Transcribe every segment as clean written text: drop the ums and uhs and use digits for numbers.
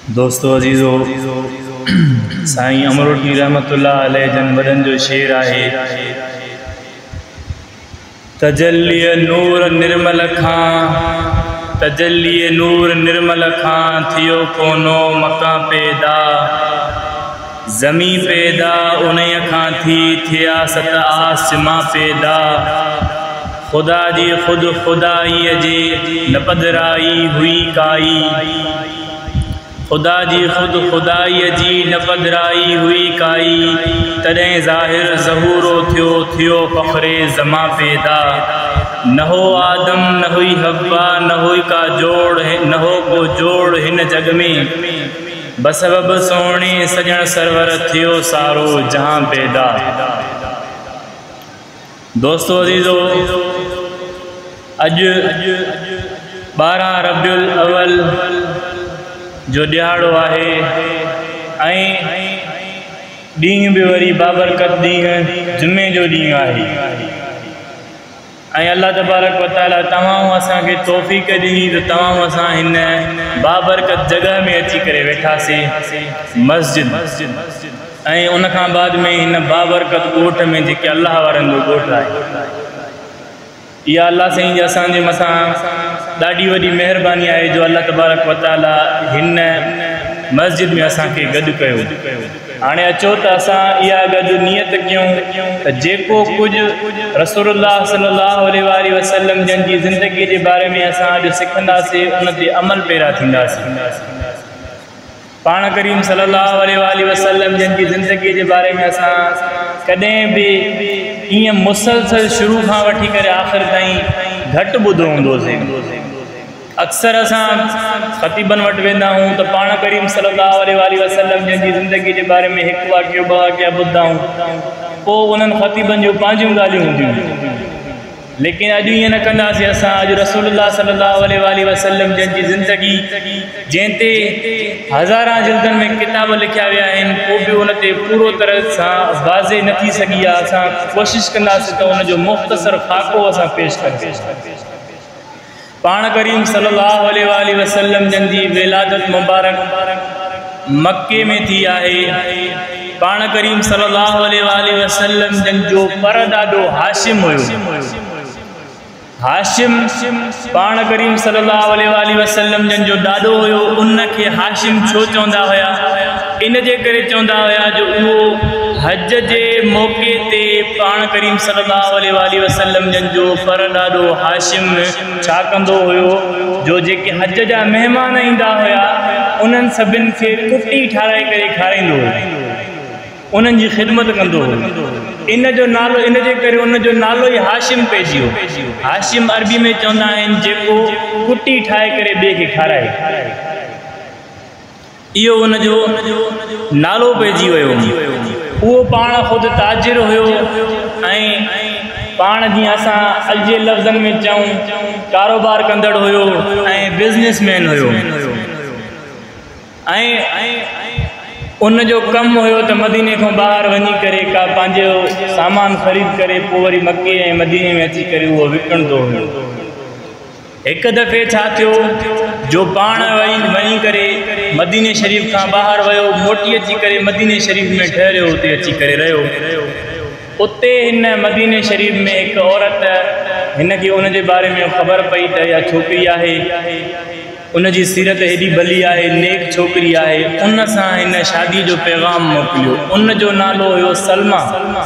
दोस्तों अजीज़ो साईं अमरोटी रहमतुल्लाह अलैह जन वॾनि जो शेर आहे। तजल्लीअ नूर निर्मल खां तजल्लीअ नूर निर्मल खां थियो कोनो मका पैदा ज़मी पैदा उन्हीअ खां थी थिया सत आसमां पैदा खुदा जी खुद खुदाईअ जे न पधराई हुई काई खुदा जी खुद खुदाईअ जी न पधराई हुई काई तॾहिं ज़ाहिर ज़हूरो थियो फ़ख़्रे ज़मा पैदा न हो आदम न हुई हव्वा न हुई का जोड़ न हो को जोड़ हिन जग में बसबब सोणे सजण सरवर थियो सारो जहां पैदा। दोस्तों अज़ीज़ो अॼु 12 रबियुल अव्वल जो ॾियारो आहे ऐं ॾींहुं बि वरी बाबरकत ॾींहुं जुमे जो ॾींहुं आहे ऐं अल्लाह तबारक व तआला तमामु असांखे तौफ़ीक़ ॾिनी त तमामु असां हिन बाबरकत जॻह में अची करे वेठासीं मस्जिद ऐं उन खां बाद में हिन बाबरकत ॻोठ में जेके अल्लाह वारनि जो ॻोठ आहे इहा अल्लाह साईं जी असांजे मथां ॾाढी वॾी महिरबानी आहे जो अल्लाह तबारक व तआला हिन मस्जिद में असांखे गॾु कयो। हाणे अचो त असां इहा गॾु नियत कयूं त जेको कुझु रसूलुल्लाह सल्लल्लाहु अलैहि वसल्लम जन जी ज़िंदगी जे बारे में असां अॼु सिखंदासीं उन ते अमल पैरा थींदासीं। पाण करीम सल्लल्लाहु अलैहि वसल्लम जन जी ज़िंदगी जे बारे में असां कॾहिं बि ईअं मुसलसल शुरू खां वठी करे आख़िर ताईं घटि ॿुधो हूंदोसीं। अक्सर असां ख़तीबनि वटि वेंदा आहियूं त पाण करीम सल्लल्लाहु अलैहि वसल्लम जन जी ज़िंदगी जे बारे में हिकु वाक़ियो ॿ वाक़िया ॿुधंदा आहियूं पोइ उन्हनि ख़तीबनि जूं पंहिंजियूं ॻाल्हियूं हूंदियूं लेकिन अॼु ईअं न कंदासीं। असां अॼु रसूलुल्लाह सल्लल्लाहु अलैहि वसल्लम जन जी ज़िंदगी जंहिं ते हज़ारां जिल्दनि में किताब लिखिया विया आहिनि पोइ बि उन ते पूरो तरह सां वाज़े न थी सघी आहे। असां कोशिशि कंदासीं त उनजो मुख़्तसर ख़ाको असां पेश कयूं। पाण करीम सल्लल्लाहु अलैहि वसल्लम जन जी विलादत मुबारक मक्के में थी आहे। पाण करीम सल्लल्लाहु अलैहि वसल्लम जन जो परदादो हाशिम हुयो। हाशिम पाण करीम सल्लल्लाहु अलैहि वसल्लम जन जो ॾाॾो हुयो। उनखे हाशिम छो चवंदा हुया? इन जे करे चवंदा हुया जो उहो हज जे मौक़े ते पाण करीम सल्लल्लाहु अलैहि वसल्लम जन जो परॾाॾो हाशिम छा कंदो हुयो जो जेके हज जा महिमान ईंदा हुया उन्हनि सभिनि खे कुटी ठाराए करे खाराईंदो हुयो, उन्हनि जी ख़िदमत कंदो हुयो। इन जो नालो इन जे करे उनजो नालो ई हाशिम पइजी वियो। हाशिम अरबी में चवंदा आहिनि जेको कुटी ठाहे करे ॿिए खे खाराए, इहो उनजो नालो पइजी वियो। उहो पाण ख़ुदि ताजिर हुयो ऐं पाण जीअं असां अॼु लफ़्ज़नि में चऊं कारोबार कंदड़ हुयो ऐं बिज़नेसमैन हुयो ऐं उनजो कमु हुयो त मदीने खां ॿाहिरि वञी करे का पंहिंजो सामान ख़रीद करे पोइ वरी मके ऐं मदीने में अची करे उहो विकिणंदो हुयो। हिकु दफ़े छा थियो जो पाण वञी करे मदीने शरीफ़ खां ॿाहिरि वियो, मोटी अची करे मदीने शरीफ़ में ठहिरियो, उते अची करे रहियो। उते हिन मदीने शरीफ़ में हिकु औरत हिनखे उनजे बारे में ख़बर पई त इहा छोकिरी आहे, उनजी सीरत हेॾी भली आहे, नेक छोकिरी आहे। उन सां हिन शादी जो पैगाम मोकिलियो। उनजो नालो हुयो सलमा।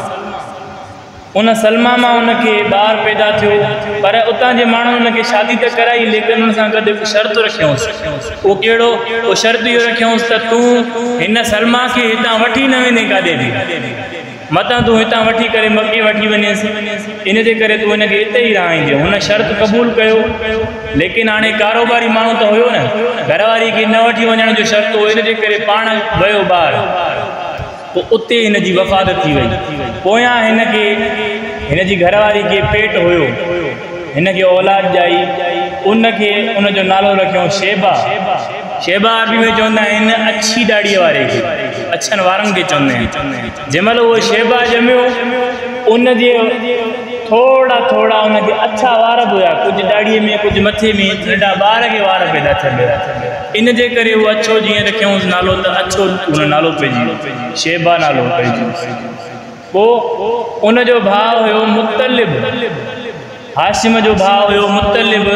उन सलमा मां उनखे ॿारु पैदा थियो पर उतां जे माण्हुनि उनखे शादी त कराई लेकिन उन सां गॾु हिकु शर्त रखियऊंसि। उहो कहिड़ो? उहो शर्त इहो रखियऊंसि त तूं हिन सलमा खे हितां वठी न वेंदे काॾे बि, मतां तूं हितां वठी करे मके वठी वञेसि, इन जे करे तूं हिनखे हिते ई रहाईंदे। हुन शर्त क़बूल कयो लेकिन हाणे कारोबारी माण्हू त हुयो न, घरवारी खे न वठी वञण जो शर्त हो, इन जे करे पाण वियो ॿाहिरि। पोइ उते हिन जी वफ़ात थी वई। पोयां हिन जी घरवारी खे पेट हुयो, हिनखे औलाद ॼाई, उनखे उनजो नालो रखियो शेबा। शेबा अरबी में चवंदा आहिनि अछी ॾाड़ीअ वारे खे, अछनि वारनि खे चवंदा आहिनि। जंहिं महिल उहो शेबा ॼमियो उनजे थोड़ा थोड़ा उनके अच्छा वार भी हुआ, कुछ दाढ़ी में कुछ मथे में, नंढा ॿार के वार पैदा थियनि। इन जे करे वो अच्छो जीअं रखियऊंसि नालो त अच्छो उन नालो पइजी शेबा नालो पइजी। पोइ उन जो भाउ हुयो मुतलिब, हाशिम जो भाउ हुयो मुतलिब।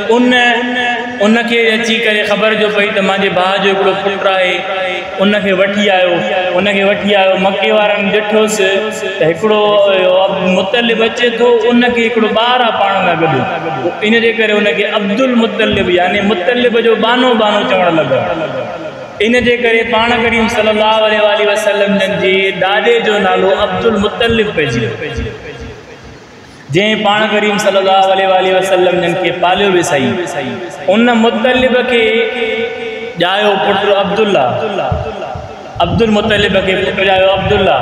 उनखे अची करे ख़बर जो पई त मुंहिंजे भाउ जो हिकिड़ो पुटु आहे, उनखे वठी आयो। मके वारनि ॾिठोसि त हिकिड़ो मुतलिब अचे थो, उनखे हिकिड़ो ॿारु आहे पाण सां गॾु। इन जे करे उनखे अब्दुल मुतलिब यानी मुतलिब जो बानो चवणु लॻा। इन जे करे पाण करीम सल्लल्लाहु अलैहि वसल्लम जे ॾाॾे जो नालो अब्दुल मुतलिब पइजी, जंहिं पाण करीम सल्लल्लाहु अलैहि वसल्लम जन खे पालियो बि सही। उन मुतलिब खे ॼायो पुटु अब्दुल्ला, अब्दुल मुतलिब खे पुटु ॼायो अब्दुल्ला।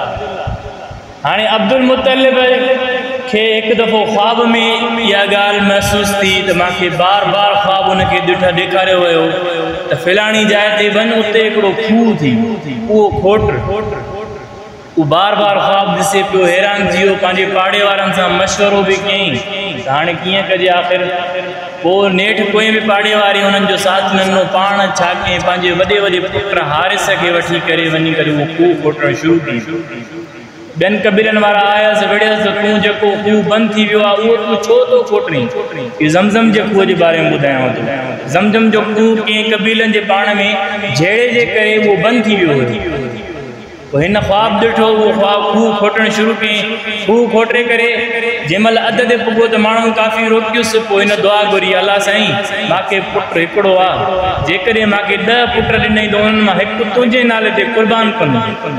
हाणे अब्दुल मुतलिब खे हिकु दफ़ो ख्वाब में इहा ॻाल्हि महसूसु थी त मूंखे बार ख्वाब उनखे ॾेखारियो वियो त फिलाणी जाइ ते वञ, उते हिकिड़ो खूह थी, उहो खोट। वो बार ख्वाब ॾिसे पियो, हैरान थी वियो, पंहिंजे पाड़े वारनि सां मशवरो बि कयईं त हाणे कीअं कजे आख़िर। पोइ नेठि कोई बि पाड़े वारी हुननि जो साथ न ॾिनो, पाण छा कयईं पंहिंजे वॾे पुट हारिस खे वठी करे वञी करे उहो खूह खोटणु शुरू कई। ॿियनि कबीलनि वारा आयसि, विड़ियसि त तूं जेको खूह बंदि थी वियो आहे उहो तूं छो थो खोटणी। ज़मज़म जे खूह जे बारे में ॿुधायांव थो। ज़मज़म जो खूह कंहिं कबीलनि जे पाण में जहिड़े जे करे उहो बंदि थी वियो हुयो। हिन ख्वाब ॾिठो, उहो ख्वाब खूह खोटणु शुरू कयईं। खूह खोटे करे जंहिंमहिल अध ते पुॻो त माण्हू काफ़ी रोकियुसि। पोइ हिन दुआ घुरी, अल्लाह साईं मूंखे पुटु हिकिड़ो आहे, जेकॾहिं मूंखे 10 पुट ॾिनई त उन्हनि मां हिकु तुंहिंजे नाले ते क़ुर्बान कंदुमि।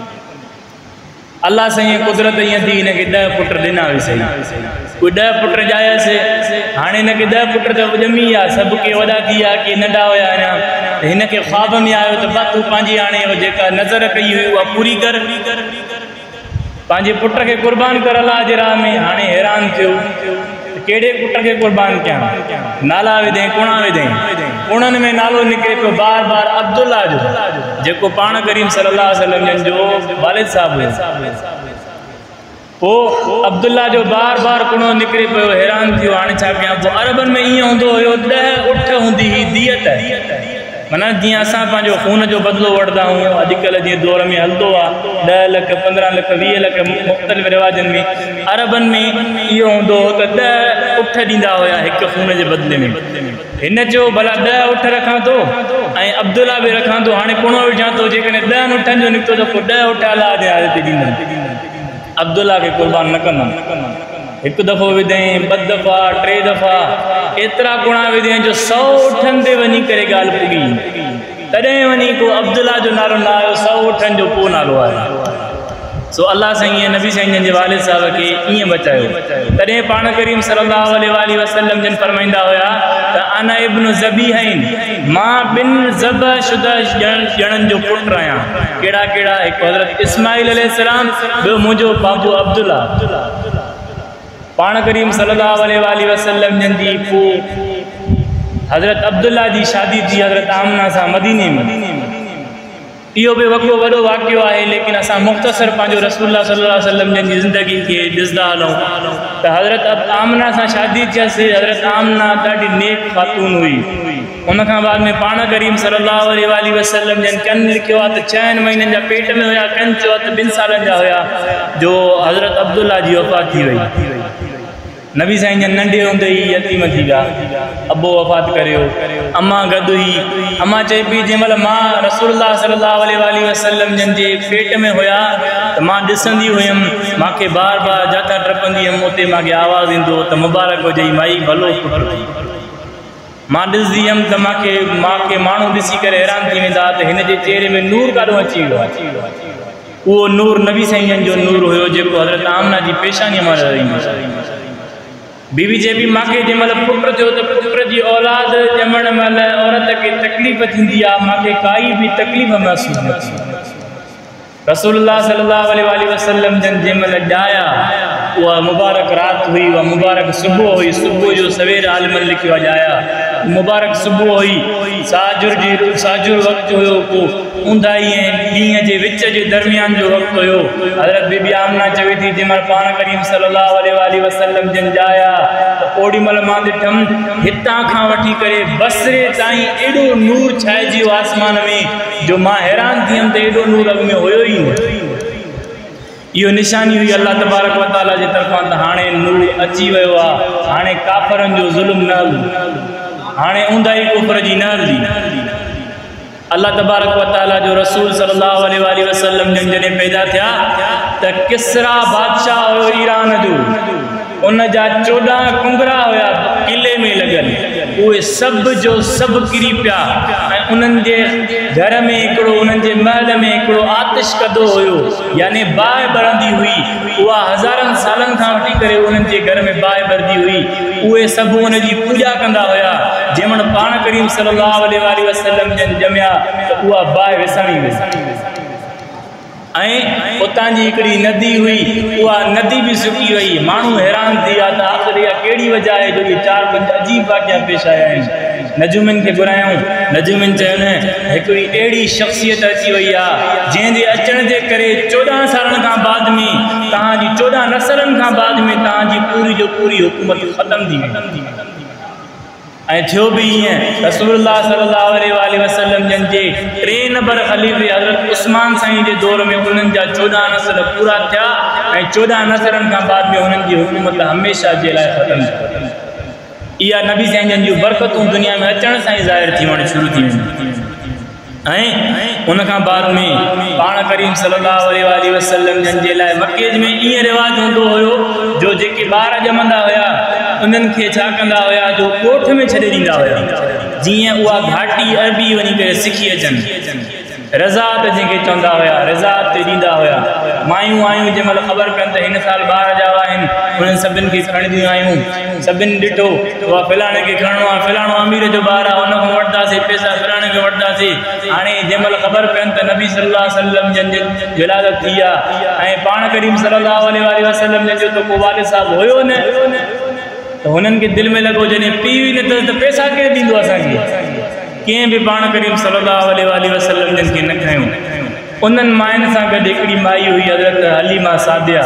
अल्लाह साईं कुदरत ईअं थी, हिनखे 10 पुट ॾिना हुई। कोई 10 पुट ॼायसि। हाणे हिनखे 10 पुट त ॼमी विया, सभु के वॾा थी विया, के नंढा हुया अञा। हिनखे ख्वाब में आयो त बा तूं पंहिंजी हाणे जेका नज़र कई हुई उहा पूरी कर, पंहिंजे पुट खे क़ुर्बान कर अल्लाह जे राह में। हाणे हैरान थियो कहिड़े पुट खे क़ुर्बान कयां। नाला विधई, कुणा विधई, कुणनि में नालो निकिरे पियो बार अब्दुल्ला जो, जेको पाण करीम सल्लल्लाहु अलैहि वसल्लम जो वालिद साहब हुयो। पोइ अब्दुल्ला जो बार कुणो निकिरे पियो, हैरान थियो हाणे छा कयां। पोइ अरबनि में ईअं हूंदो हुयो, 10 उठ हूंदी हुई दियत, माना जीअं असां पंहिंजो खून जो बदिलो वठंदा आहियूं। अॼुकल्ह जीअं दौर में हलंदो आहे 10 लख 15 लख 20 लख मुख़्तलिफ़ रिवाजनि में, अरबनि में इहो हूंदो हो त 10 उठ ॾींदा हुया हिकु खून जे बदिले में। हिन चयो भला 10 उठ रखां थो ऐं अब्दुल्ला बि रखां थो, हाणे कुणो विझां थो। जेकॾहिं 10 उठनि जो निकितो त पोइ 10 उठ अलाह जे नाले ते ॾींदुमि, अब्दुल्ला खे क़ुर्बान न कंदुमि। हिकु दफ़ो विधई, 2 दफ़ा, 3 दफ़ा, एतिरा गुणा विधई जो 100 उठनि ते वञी करे ॻाल्हि पुॻी। तॾहिं वञी को अब्दुल्ला जो नालो न आयो, 100 उठनि जो पोइ नालो आयो। सो अल्लाह साईं नबी साईं जे वालिद साहब खे ईअं बचायो। तॾहिं पाण करीम सल्लल्लाहु अलैहि वसल्लम जन फरमाईंदा हुया त अना इब्न ज़बीहैन, मां 2 ज़बह शुदा ॼणनि जो पुटु आहियां। कहिड़ा? हिकु हज़रत इस्माइल अलैहिस्सलाम, ॿियो मुंहिंजो बाबू अब्दुल्ला। पाण करीम सल्लल्लाहु अलैहि वसल्लम जन जी पोइ हज़रत अब्दुल्ला जी शादी थी हज़रत आमना सां मदीने में। इहो बि वको वॾो वाक़ियो आहे, लेकिन असां मुख़्तसर पंहिंजो रसूलुल्लाह सल्लल्लाहु अलैहि वसल्लम जी ज़िंदगी खे ॾिसंदा हलूं त हज़रत आमना सां शादी थियसि। हज़रत आमना ॾाढी नेक ख़ातून हुई। उन खां बाद में पाण करीम सल्लल्लाहु अलैहि वसल्लम जन कन लिखियो आहे त 6 महीननि जा पेट में हुया, कन चयो त 2 सालनि जा हुया जो हज़रत अब्दुल्ला जी वफ़ात थी वई। नबी साईं जन नंढे हूंदे ई यतीम थी विया, अबो वफ़ात करियो। अम्मा गॾु हुई। अम्मा चई पई जंहिंमहिल मां रसूलुल्लाह सल्लल्लाहु अलैहि वसल्लम जन जे पेट में हुया त मां ॾिसंदी हुयमि, मूंखे बार जाता टपंदी हुयमि, उते मूंखे आवाज़ ईंदो त मुबारक हुजे माई भलो पुटु थी। मां ॾिसंदी हुयमि त मूंखे माण्हू ॾिसी करे हैरान थी वेंदा त हिन जे चेहरे में नूर काॾो अची वियो आहे। उहो नूर नबी साईं जन जो नूर हुयो जेको हज़रत आमना जी पेशानीअ मां ईंदो। बीवी जे बि मूंखे जंहिंमहिल पुटु थियो त पुट जी औलाद ॼमण महिल औरत खे तकलीफ़ थींदी आहे, मूंखे काई बि तकलीफ़ महसूसु न थी। रसूलुल्लाह सल्लल्लाहु अलैहि वसल्लम जन जंहिंमहिल ॼाया, उहा मुबारक राति हुई, उहा मुबारक सुबुह हुई। सुबुह जो सवेर आलिमनि लिखियो आहे ॼाया मुबारक सुबुह हुई, साजुर वक़्तु हुयो, को ऊंदाई ॾींहं जे विच जे दरमियान जो वक़्तु हुयो। हज़रत बीबी आमना चवे थी जंहिं महिल पाण करीम सल्लल्लाहु अलैहि वसल्लम जन जाया त ओॾी महिल मां ॾिठमि हितां खां वठी करे बसरे ताईं एॾो नूर छाइजी वियो आसमान में जो मां हैरान थी वियुमि त एॾो नूर अॻ में हुयो ई न। इहो निशानी हुई अल्लाह तबारक व तआला जे तरफ़ां त हाणे नूर अची वियो आहे, हाणे काफ़रनि जो ज़ुल्म न हलंदो, हाणे ऊंदाई कुफर जी न हलंदी। अल्लाह तबारक व तआला जो रसूल सल्लल्लाहु अलैहि वसल्लम जॾहिं पैदा थिया त किसरा बादशाह हुयो ईरान जो, उन जा 14 कुंगरा हुया किले में लॻल, उहे सभु जो सभु किरी पिया ऐं उन्हनि जे घर में हिकिड़ो, उन्हनि जे महल में हिकिड़ो आतिश कदो हुयो, यानी बाहि ॿरंदी हुई, उहा हज़ारनि सालनि खां वठी करे उन्हनि जे घर में बाहि ॿरंदी हुई। उहे सभु उन जी पूॼा कंदा हुया। जंहिं महिल पाण करीम सल्लल्लाहु अलैहि वसल्लम जन ॼमिया त उहा बाहि विसणी वई ऐं उतां जी हिकिड़ी नदी हुई, उहा नदी बि सुकी वई। माण्हू हैरान थी विया त आख़िर इहा कहिड़ी वजह आहे जो 4-5 अजीब वाक़िया पेश आया आहिनि। नजूमिन खे घुरायूं, नजूमिन चयुनि हिकिड़ी अहिड़ी शख़्सियत अची वई आहे जंहिंजे अचण जे करे 14 सालनि खां बाद में, तव्हांजी 14 नसलनि खां बाद में तव्हांजी पूरी जो पूरी हुकूमत ख़तम थी वेंदी। ऐं थियो बि ईअं, रसूलुल्लाह सल्लल्लाहु अलैहि वसल्लम जन जे 3 नंबर ख़लीफ़े हज़रत उस्मान साईं जे दौर में उन्हनि जा 14 नसल पूरा थिया ऐं 14 नसलनि खां बाद में उन्हनि जी हुकूमत हमेशा जे लाइ ख़तम थी। इहा नबी साईं जन जूं बरकतूं दुनिया में अचण सां ई ज़ाहिर थी वञणु शुरू थी वेंदियूं। ऐं उन खां बाद में पाण करीम सल्लल्लाहु अलैहि वसल्लम जन जे लाइ मके में ईअं रिवाज हूंदो हुयो जो जेके ॿार ॼमंदा हुया उन्हनि खे छा कंदा हुया जो कोठ में छॾे ॾींदा हुया, जीअं उहा घाटी अरबी वञी करे सिखी अचनि। रज़ात जंहिंखे चवंदा हुया, रज़ात ते ॾींदा हुया। मायूं आयूं जंहिं महिल ख़बर पवनि त हिन साल ॿार ॼावा आहिनि, उन्हनि सभिनि खे खणंदियूं आयूं। सभिनि ॾिठो उहा फलाणे खे खणणो आहे, फलाणो अमीर जो ॿारु आहे, उन खां वठंदासीं पैसा, फलाणे खे वठंदासीं। हाणे जंहिं महिल ख़बर पवनि त नबी सल्लल्लाहु अलैहि वसल्लम जन जी विलादत थी आहे ऐं पाण करीम सल्लल्लाहु अलैहि वसल्लम जन जो त को वालिद साहिबु हुयो न, त हुननि खे दिलि में लॻो जॾहिं पीउ ई न अथसि त पैसा केरु ॾींदो असांखे। कंहिं बि पाण करीम सल्लल्लाहु अलैहि वसल्लम जन खे न खयूं। उन्हनि मायुनि सां गॾु हिकिड़ी माई हुई हज़रत हलीमा सादिया,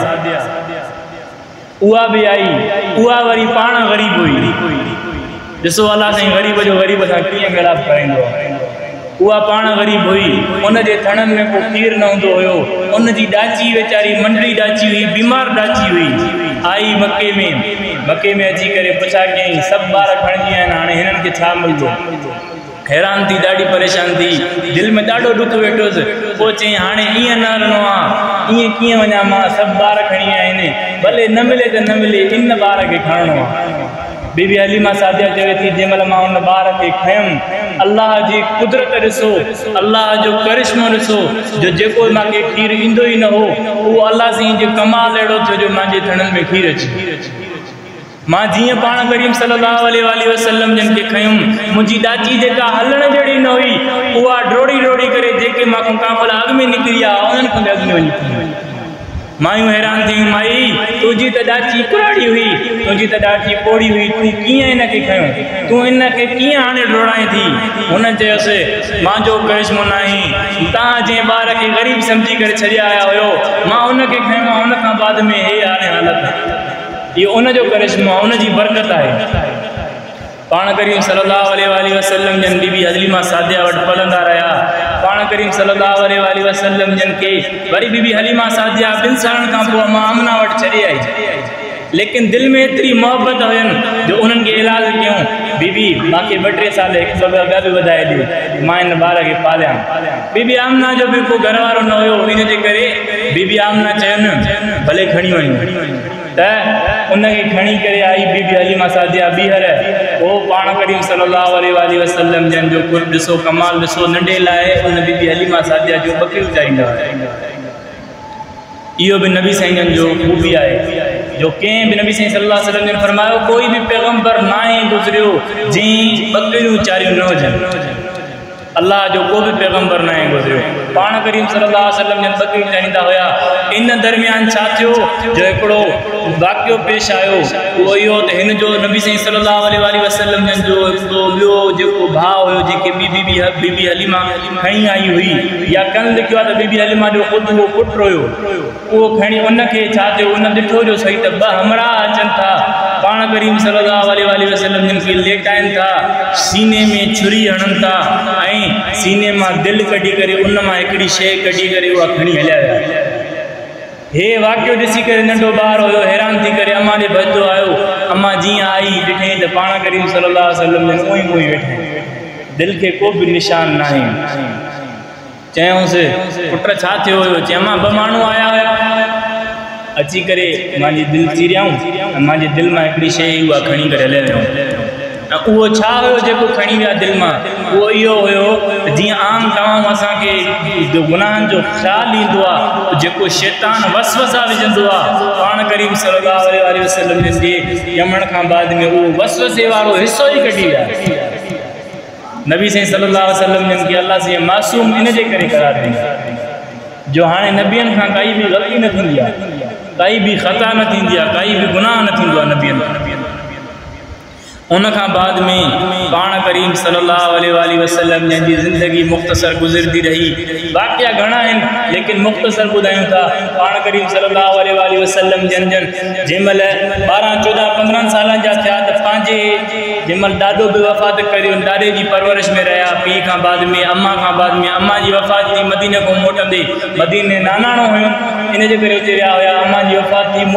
उहा बि आई, उहा वरी पाण ग़रीब हुई। ॾिसो अलाह साईं ग़रीब जो ग़रीब सां कीअं मिलाप कराईंदो आहे। उहा पाण ग़रीब हुई, उन जे थणनि में को खीर न हूंदो हुयो, उन जी ॾाची वीचारी मंडड़ी ॾाची हुई, बीमार ॾाची हुई। आई मके में अची करे पुछा कयईं, सभु ॿार खणिजी आहिनि, हाणे हिननि खे छा मिलंदो। हैरान थी, ॾाढी परेशान थी, दिलि में ॾाढो ॾुख वेठोसि। पोइ चईं हाणे ईअं न हलणो आहे, ईअं कीअं वञा, मां सभु ॿार खणी आया आहिनि, भले न मिले त न मिले, इन ॿार खे खणणो आहे। बीबी हलीमा सादिया चवे थी जंहिं महिल मां उन ॿार खे खयुमि, अल्लाह जी कुदरत ॾिसो, अल्लाह जो करिश्मो ॾिसो, जो जेको मूंखे खीर ईंदो ई न हो, उहो अल्लाह साईं जो कमाल अहिड़ो थियो जो मुंहिंजे थणनि में खीर अची। मां जीअं पाण करीम सल्लल्लाहु अलैहि वसल्लम जन खे खयुमि, मुंहिंजी ॾाची जेका हलण जहिड़ी न हुई, उहा डोड़ी करे जेके मां काफ़िला अॻु में निकिरी आहे उन्हनि खां अॻु में वञी पई। मायूं हैरान थियूं, माई तुंहिंजी त ॾाची कुराड़ी हुई, तुंहिंजी त ॾाची पोड़ी हुई, तूं कीअं इन खे खयूं, तूं इन खे कीअं हाणे डोड़ाएं थी। हुन चयोसि मुंहिंजो करिश्मो न आहे, तव्हां जंहिं ॿार खे ग़रीब सम्झी करे छॾे आया हुयो, मां उन खे खयो आहे, उन खां बाद में हे हाणे हालत। इहो उनजो करिश्मो आहे, उनजी बरकत आहे। पाण करीम सल्लल्लाहु अलैहि वसल्लम जन बीबी हलीमा सादिया वटि पलंदा रहिया। पाण करीम सल्लल्लाहु अलैहि वसल्लम जन खे वरी बीबी हलीमा सादिया 2 सालनि खां पोइ मां आमना वटि छॾे आई, लेकिन दिलि में एतिरी मोहबत हुयनि जो उन्हनि खे इलाज कयूं। बीबी मूंखे 2-3 साल हिकु ॿ बि वधाए ॾियो, मां हिन ॿार खे पालियां। बीबी आमना जो बि को घर वारो न हुयो, इन जे करे बीबी आमना चयुनि भले खणी वञो। त उनखे खणी करे आई बीबी हलीमा सादिया ॿीहर। पोइ पाण करीम सल्लल्लाहु अलैहि वसल्लम जन जो कुल ॾिसो, कमाल ॾिसो, नंढे लाइ उन बीबी हलीमा सादिया जो बकरियूं चाहींदा हुआ। इहो बि नबी साईं जन जो ख़ूबी आहे जो कंहिं बि नबी साईं सल्लल्लाहु अलैहि वसल्लम जन फरमायो कोई बि पैगंबर ना आहे गुज़रियो जंहिं बकरियूं चारियूं न हुजनि। अल्लाह जो को बि पैगंबर न आहे गुज़रियो पाण करीम सल्लल्लाहु अलैहि वसल्लम जन बकरी चाहींदा हुया। इन दरमियान छा थियो जो हिकिड़ो वाक़ियो पेश आयो, उहो इहो त हिन जो नबी साईं सल्लल्लाहु अलैहि वसल्लम जन जो हिकिड़ो ॿियो जेको भाउ हुयो, जेके बीबी हलीमा खणी आई हुई, या कन लिखियो आहे त बीबी हलीमा जो ख़ुदि उहो पुटु हुयो, उहो खणी उनखे छा थियो, उन ॾिठो जो सही त ॿ हमरा अचनि था, पाण करीम सल्लल्लाहु अलैहि वसल्लम जिन खे लेटाइनि था, सीने में छुरी हणनि था ऐं सीने मां दिलि कढी करे उन मां हिकिड़ी शइ कढी करे उहा खणी हलिया विया। हे वाक़ियो ॾिसी करे नंढो ॿारु हुयो हैरान थी करे अम्मा ॾे भॼंदो आयो। अम्मा जीअं आई ॾिठई त पाण करीम सल्लल्लाहु अलैहि वसल्लम जन उई उई वेठा, दिलि खे को बि निशान न आहे। चयूंसि पुट छा थियो हुयो? चई अम्मा ॿ माण्हू आया हुया, अची करे मुंहिंजी दिलि चीरियाऊं ऐं मुंहिंजे दिलि मां हिकिड़ी शइ उहा खणी करे हलिया वियूं। ऐं उहो छा हुयो जेको खणी विया दिलि मां? उहो इहो हुयो त जीअं आम तमामु असांखे गुनाहनि जो ख़्यालु ईंदो आहे, जेको शैतान वसवसा विझंदो आहे, पाण करीम सल्लल्लाहु अलैहि वसल्लम जे ॼमण खां बाद में उहो वसवसे वारो हिसो ई कढी विया। नबी साईं सल्लल्लाहु अलैहि वसल्लम जिन खे अल्लाह से मासूम इन जे करे करार ॾिनी जो हाणे नबियनि खां काई बि ग़लती न थींदी आहे, काई बि ख़ता न थींदी आहे, काई बि गुनाह न थींदो आहे नबियनि खां। उन खां बाद में पाण करीम सल्लल्लाहु अलैहि वसल्लम जंहिंजी ज़िंदगी मुख़्तसर गुज़रती रही। वाक़िया घणा आहिनि लेकिन मुख़्तसर ॿुधायूं था। पाण करीम सल्लल्लाहु अलैहि वसल्लम जन जंहिं महिल 12, 14, 15 सालनि जा थिया त पंहिंजे जंहिं महिल ॾाॾो बि वफ़ात करियो, ॾाॾे जी परवरिश में रहिया। पीउ खां बाद में अम्मा खां बाद में अम्मा जी वफ़ात थी, मदीने खां मोटंदे मदीने नानाणो हुयो, इन जे करे हुते रहिया हुया। अम्मा जी वफ़ात थी,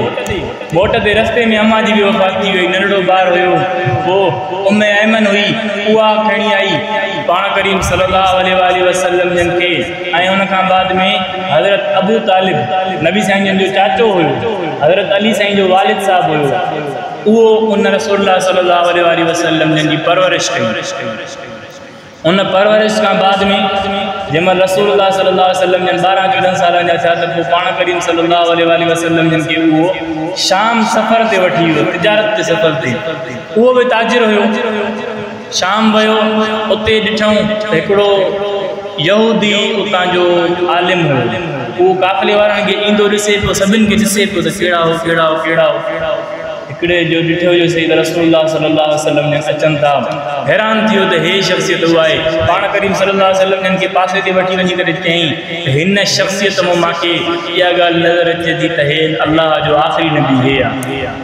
मोटंदे रस्ते में अम्मा जी बि वफ़ात थी वई। नंढड़ो ॿारु हुयो, पोइ उम्मे ऐमन हुई, उहा खणी आई पाण करीम सल्लल्लाहु अलैहि वसल्लम जन खे। ऐं उन खां बाद में हज़रत अबू तालिब नबी साईं जन जो चाचो हुयो, हज़रत अली साईं जो वालिद साहब हुयो, उहो उन रसूलुल्लाह सल्लल्लाहु अलैहि वसल्लम जन जी परवरिश कई। उन परवरिश खां बाद में जंहिं महिल रसूलुल्लाह सल्लल्लाहु अलैहि वसल्लम जन 12, 14 सालनि जा थिया त पोइ पाण करीम सल्लल्लाहु अलैहि वसल्लम जन खे उहो शाम सफ़र ते वठी वियो, तिजारत ते सफ़र ते। उहो बि ताजिर हुयो। शाम वियो, उते ॾिठूं त हिकिड़ो यहूदी उतां जो आलिम हुयो, उहो काफ़िले वारनि खे ईंदो ॾिसे पियो, सभिनि खे ॾिसे पियो त कहिड़ा हो। हिकिड़े जो ॾिठो जो सही रसूलुल्लाह सल्लल्लाहु अलैहि वसल्लम जन अचनि था। हैरान थियो त हे शख़्सियत उहा आहे। पाण करीम सल्लल्लाहु अलैहि वसल्लम जन खे पासे ते वठी वञी करे चयईं त हिन शख़्सियत मां मूंखे इहा ॻाल्हि नज़र अचे थी त हे अल्लाह जो आख़िरी नबी हे आहे।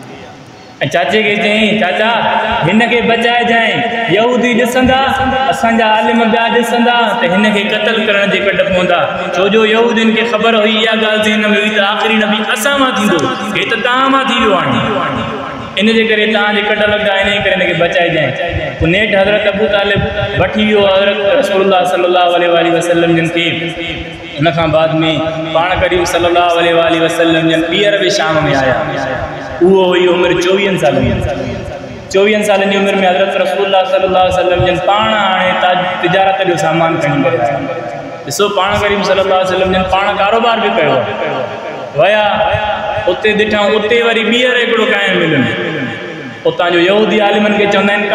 ऐं चाचे खे चयईं चाचा हिन खे बचाइजांइ, यहूदी ॾिसंदा, असांजा आलिम ॿिया ॾिसंदा त हिन खे क़तल करण जे कढ पवंदा। छो जो यहूदियुनि खे ख़बर हुई इहा ॻाल्हि जे हिन में हुई त आख़िरी नबी असां मां थींदो, हे त तव्हां मां थी वियो हाणे, इन जे करे तव्हांजे कढ लॻंदा, इन जे करे हिन खे बचाइजांइ। पोइ नेठि हज़रत अबू तालिब वठी वियो हज़रत रसूलुल्लाह सल्लल्लाहु अलैहि वसल्लम जन खे। उन खां बाद में पाण करीम सल्लल्लाहु अलैहि वसल्लम जन ॿीहर बि शाम में आया। उहो हुई उमिरि 24 सालनि जी। 24 सालनि जी उमिरि में हज़रत रसूलुल्लाह सल्लल्लाहु अलैहि वसल्लम जन पाण हाणे तिजारत जो सामान खणी करे आया। ॾिसो पाण करीम सल्लल्लाहु अलैहि वसल्लम जन पाण कारोबार बि कयो, विया उते ॾिठूं, उते वरी ॿीहर हिकिड़ो काइन मिलियो, उतां जो यहूदी आलिमनि खे चवंदा आहिनि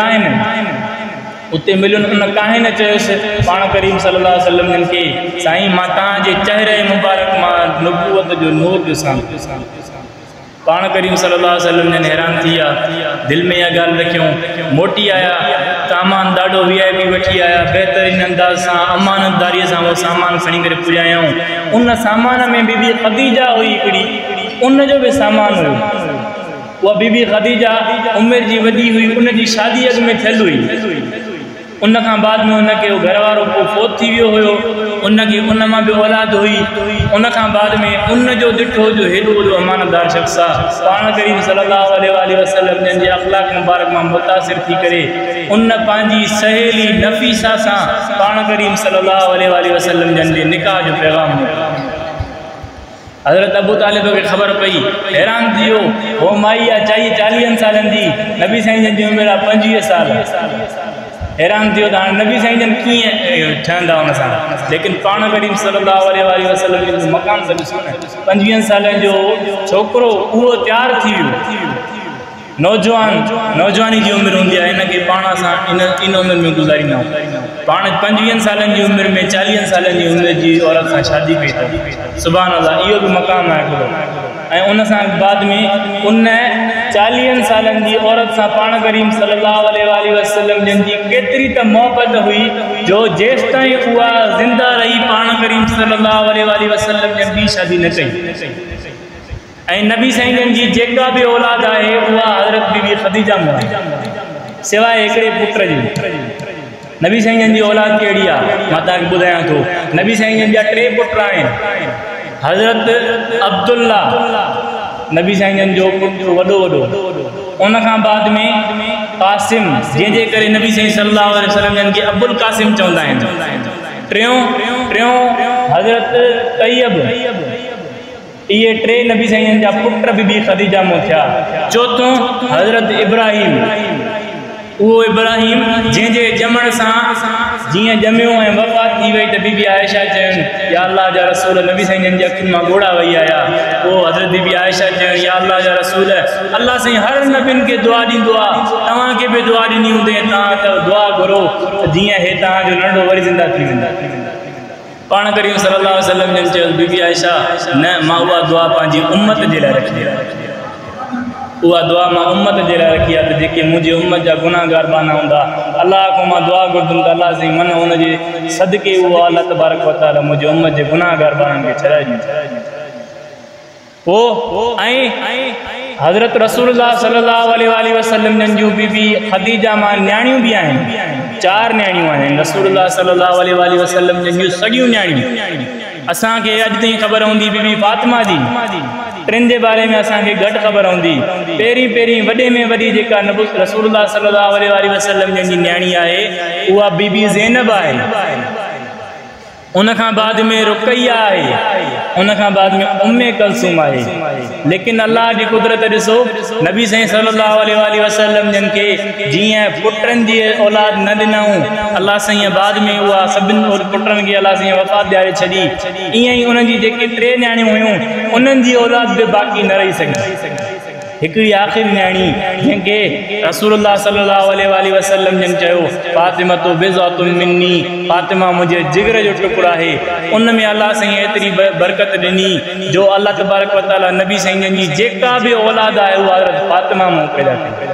काइन, उते मिलियुनि। उन काइन चयोसि पाण करीम सल्लल्लाहु अलैहि वसल्लम जन खे, साईं मां तव्हांजे चहिरे मुबारक मां नुबूवत जो नूर ॾिसां। पाण करीम सल्लल्लाहु अलैहि वसल्लम जन हैरान थी विया, दिलि में इहा ॻाल्हि रखियूं। मोटी आया, सामान ॾाढो VIP वठी आया, बहितरीन अंदाज़ सां अमानतदारीअ सां उहो सामान खणी करे पुॼायऊं। उन सामान में बीबी ख़दीजा हुई हिकिड़ी, उन जो बि सामान हुयो। उहा बीबी ख़दीजा उमिरि जी वॾी हुई, उन जी शादी अॻु में थियल हुई। उन खां बाद में उनखे घर वारो पोइ फोत थी वियो हुयो, उनखे उन मां बि औलाद हुई। उन खां बाद में उन जो ॾिठो जो हेॾो वॾो अमानतदार शख़्स आहे, पाण करीम सल्लल्लाहु अलैहि वसल्लम जन जे अख़लाक़ मुबारक मां मुतासिर थी करे उन पंहिंजी सहेली नफ़ीसा सां पाण करीम सल्लल्लाहु अलैहि वसल्लम जन जे निकाह जो पैगाम ॾिनो। हज़रत अबू तालिब खे ख़बर पई, हैरान थी वियो। हो माई आहे 40 सालनि जी, नबी साईं जन जी उमिरि आहे 25 साल। हैरान थियो त हाणे नबी साईं जन कीअं ठहंदा हुन सां, लेकिन पाण करीम सल्लल्लाहु अलैहि वसल्लम जो मकान त ॾिसो न, 25 सालनि जो छोकिरो उहो तयारु थी वियो। नौजवानी जी उम्र होंदी है, इनके पाण सां इन उम्र में गुज़ारींदा पाण 25 सालन जी उम्र में 40 सालन जी उम्र जी औरत सां शादी कई अथऊं। सुभान अल्लाह, इहो भी मक़ाम आहे हिकिड़ो। ऐं उन सां बाद में उन 40 सालन जी औरत सां पाण करीम सल्लल्लाहु अलैहि वसल्लम जन जी केतिरी त मोहब्बत हुई जो जेसि ताईं उहा ज़िंदा रही पाण करीम सल्लल्लाहु अलैहि वसल्लम जन ॿी शादी न कई। ऐं नबी साईं जन जी जेका भी औलाद है उहा हज़रत बीबी ख़दीजा मां सिवाय हिकिड़े पुट जी। नबी साईं जन जी औलाद कहिड़ी आहे मां तव्हांखे ॿुधायां थो। नबी साईं जन जा 3 पुट आहिनि। हज़रत अब्दुल्ला नबी साईं जन जो पुटु वॾो, उन खां बाद में कासिम जंहिंजे करे नबी साईं सल्लल्लाहु अलैहि वसल्लम जन खे अबुल कासिम चवंदा आहिनि। टियों हज़रत तैयब। ये 3 नबी साईं जा पुट बीबी ख़दीजा मां थिया। चौथों हज़रत इब्राहिम, वो इब्राहिम जंहिंजे ॼमण सां जीअं ॼमियो ऐं वफ़ात थी वई त बीबी आयशा चवनि या अल्लाह जा रसूल, नबी साईं जन जी अखियुनि मां ॻोढ़ा वही आया। पोइ हज़रत बीबी आयशा चवनि या अल्लाह जा रसूल, अल्लाह साईं हर नबियुनि खे दुआ ॾींदो आहे, तव्हांखे बि दुआ ॾिनी हूंदे, तव्हां त दुआ घुरो जीअं हे तव्हांजो नंढो वरी ज़िंदा थी वेंदा। पाण करीम सल्लल्लाहु अलैहि वसल्लम जन चयो बीबी आयशा न, मां उहा दुआ पंहिंजी उम्मत जे लाइ रखी आहे। उहा दुआ मां उम्मत जे लाइ रखी आहे त जेके मुंहिंजी उम्मत जा गुनाहगार बाना हूंदा, अल्लाह खां मां दुआ घुरंदुमि त अल्लाह साईं मन हुनजे सदके उहो अल्लाह तबारक व तआला मुंहिंजी उम्मत जे गुनाहगार बाननि खे छॾाए ॾींदो। पोइ हज़रत रसूलुल्लाह सल्लल्लाहु अलैहि वसल्लम जन जूं बीबी ख़दीजा मां न्याणियूं भी आहिनि। 4 न्याणियूं आहिनि रसूलुल्लाह सल्लल्लाहु अलैहि वसल्लम जन जूं सॻियूं न्याणियूं। असांखे अॼु ताईं ख़बर हूंदी बीबी फातिमा जी, 3 जे बारे में असांखे घटि ख़बर हूंदी। पहिरीं वॾे में वॾी जेका रसूलुल्लाह सल्लल्लाहु अलैहि वसल्लम जन जी न्याणी आहे उहा बीबी ज़ैनब आहे। उन खां बाद में रुकैया आहे, उन खां बाद में उम्मे कलसूम आहे। लेकिन अल्लाह जी कुदरत ॾिसो, नबी साईं सल्लल्लाहु अलैहि वसल्लम जन खे जीअं पुटनि जी औलाद न ॾिनऊं, अल्लाह साईं बाद में उहा सभिनि पुटनि खे अल्लाह साईं वफ़ात ॾियारे छॾी। ईअं ई उन्हनि जी जेके 3 न्याणियूं हुयूं उन्हनि जी औलाद बि बाक़ी न रही सघी। हिकिड़ी आख़िरी न्याणी जंहिंखे रसूलुल्लाह सल्लल्लाहु अलैहि वसल्लम जन चयो फातिमा तो बिज़अतुन मिन्नी, फातिमा मुंहिंजे जिगर जो टुकड़ो आहे। उन में अल्लाह साईं एतिरी बरकत ॾिनी जो अल्लाह तबारक व तआला नबी साईं जन जी जेका भी औलाद आहे उहा हज़रत फातिमा मां पैदा कई।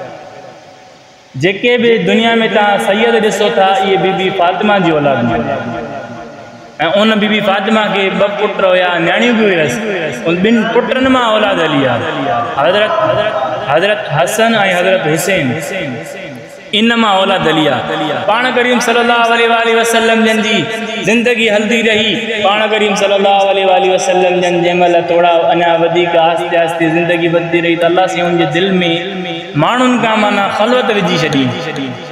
जेके भी दुनिया में तव्हां सैयद ॾिसो था इहे बीबी फातिमा जी औलाद में। ऐं उन बीबी फातिमा के 2 पुट हुया, न्याणियूं भी हुयसि। उन 2 पुटनि मां औलाद हली आहे, हज़रत हसन ऐं हज़रत हुसैन। इन मां औलाद हली आहे। पाण करीम सल्लल्लाहु अलैहि वसल्लम जन जी ज़िंदगी हलदी रही। पाण करीम सल्लल्लाहु अलैहि वसल्लम जन जंहिंमहिल थोड़ा अञा वधीक आस्ते आस्ते ज़िंदगी वधदी रही त अल्लाह साईं उनजे दिलि में माण्हुनि खां माना ख़लवत विझी छॾी।